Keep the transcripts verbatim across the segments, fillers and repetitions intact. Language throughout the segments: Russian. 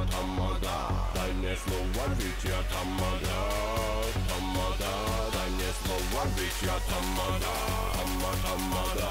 тамада. Дай мне слово, ведь я тамада. Тамада, дай мне слово, ведь я тамада. Тама, тамада.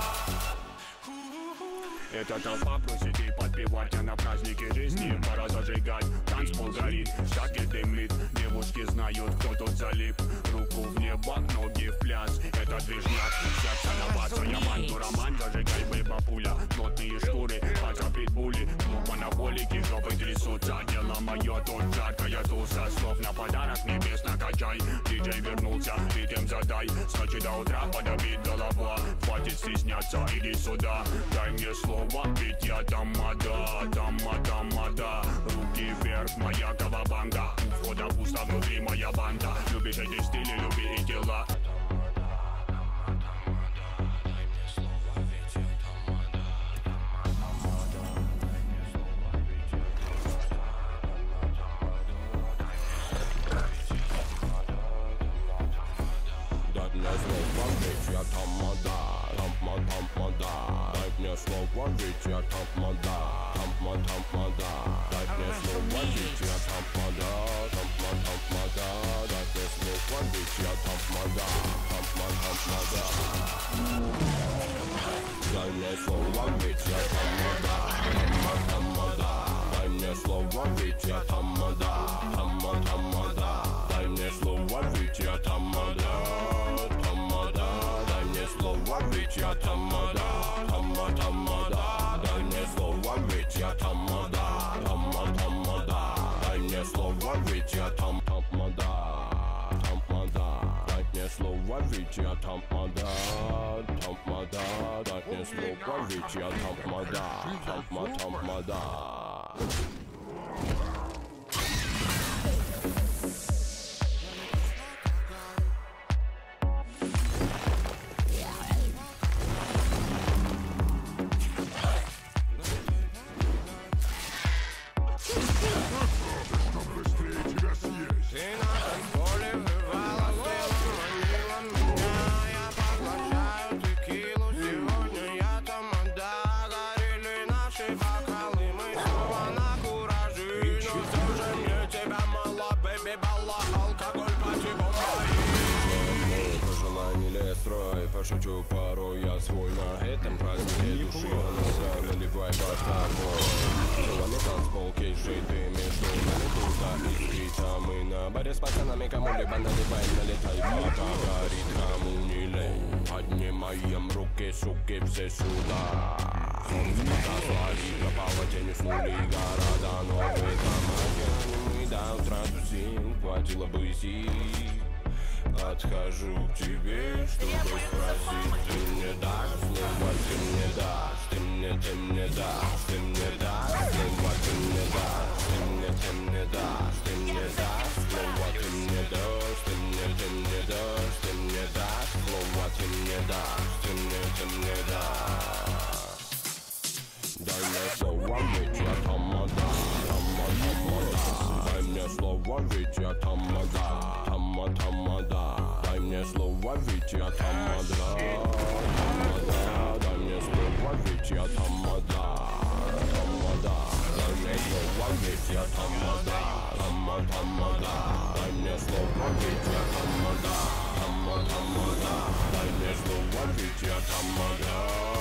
Эта толпа просит и подпевать, а на празднике жизни пора зажигать. Танцпол горит, штаки дымит, девушки знают, кто тут залип. Руку в небо, ноги в пляс, это движняк. Сердце на бацу, я манду, роман, зажигай, бэйба пуля. Плотные шкуры, паца питбули, клуб анаболики, жопы трясутся. Дело мое, тут жаркая туса, слов на подарок небес накачай. Диджей вернулся, ритм задай, с ночи до утра подобит голова. Хватит стесняться, иди сюда, дай мне слово. Ведь я тамада, тама, тамада. Руки вверх, моя кавабанга. У входа пусто, внутри моя банда. Любишь эти стили, люби и дела. Дай мне слово, ведь я тамада. Тама, тамада. Дай мне слово, ведь я тамада. Тама, тамада. Дай мне слово, ведь я тамада. Тама, тамада. Дай мне слово, ведь я тамада. Тама, тамада. Дай мне слово, ведь я тамада. Тама, тамада. Дай мне слово, ведь я тамада. Тама, тамада. Дай мне слово, ведь я тамада. Тамада. Дай мне слово, ведь я тамада. Тама, тамада. Дай мне слово, ведь я тамада. Тама, тамада. Дай мне слово, ведь я там тамада. Тамада. Дай мне слово, ведь я тамада. Тамада. Дай мне слово, ведь я тамада. Тама, тамада. Пошучу порой я свой на этом празднике души. Голоса наливай под тобой. Желание танцпол, кейджи, ты между нами тута искрится. Мы на баре с пацанами, кому-либо наливаем, налетай. Пока горит, кому не лень. Поднимаем руки, суки, все сюда. Солнце погасло и пропало, тень уснули города. Новые дома, мы до утра тусим, хватило бы сил. Отхожу к тебе, чтобы спросить. Ты мне дашь слово, ты мне дашь. Ты мне, ты мне дашь. Ты мне дашь слово, ты мне дашь. Ты мне, ты мне дашь. Ты мне дашь слово, ты мне дашь. Ты мне, ты мне дашь. Ты мне дашь слово, ты мне дашь. Ты мне, ты мне дашь. Дай мне слово, ведь я тамада. Тама, тамада. Дай мне слово, ведь я тамада. Тама, тамада. Дай мне слово, ведь я тамада. Тамада. Дай мне слово, ведь я тамада. Тамада. Дай мне слово, ведь я тамада. Тама, тамада. Дай мне слово, ведь я тамада. Тама, тамада. Дай мне слово, ведь я тамада.